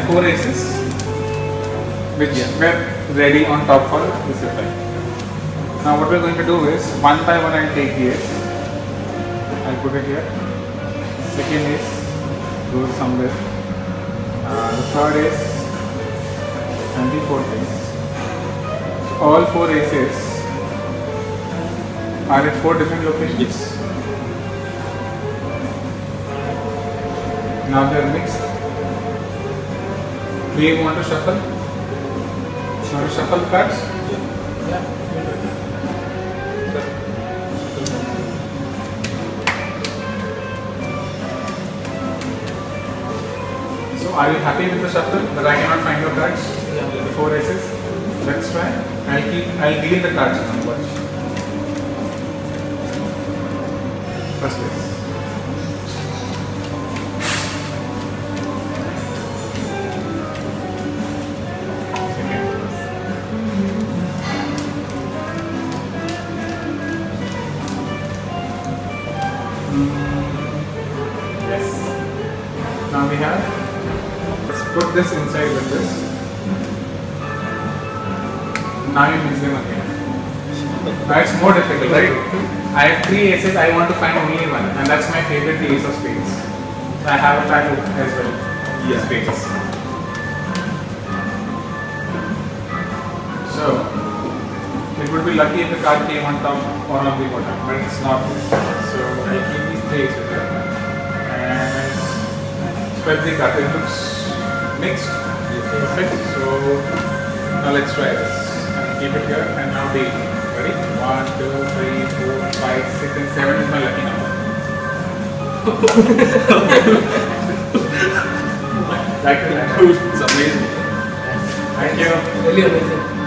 4 aces which were ready on top for this effect. Now what we're going to do is one by one I'll take the ace. I'll put it here. Second ace goes somewhere. The third ace and the fourth ace. So all 4 aces are at 4 different locations. Yes. Now they are mixed. Do you want to shuffle? Want to shuffle cards? Yeah. So are you happy with the shuffle? But I cannot find your cards. Yeah. The 4 aces. Let's try. I'll deal the cards now. Watch. First ace. Yes. Now we have, let's put this inside with this. Now you mix them again. Now it's more difficult, right? I have 3 aces, I want to find only one, and that's my favorite, the ace of spades. So I have a title as well. Yeah. Spades. So it would be lucky if the card came on top or on the bottom, but it's not. So I keep these 3 aces here. And spread the card. It looks mixed. Perfect. So now let's try this. And keep it here and now deal. Ready? 1, 2, 3, 4, 5, 6 and 7 is my lucky number. Back to that. It's amazing. Thank you. Really amazing.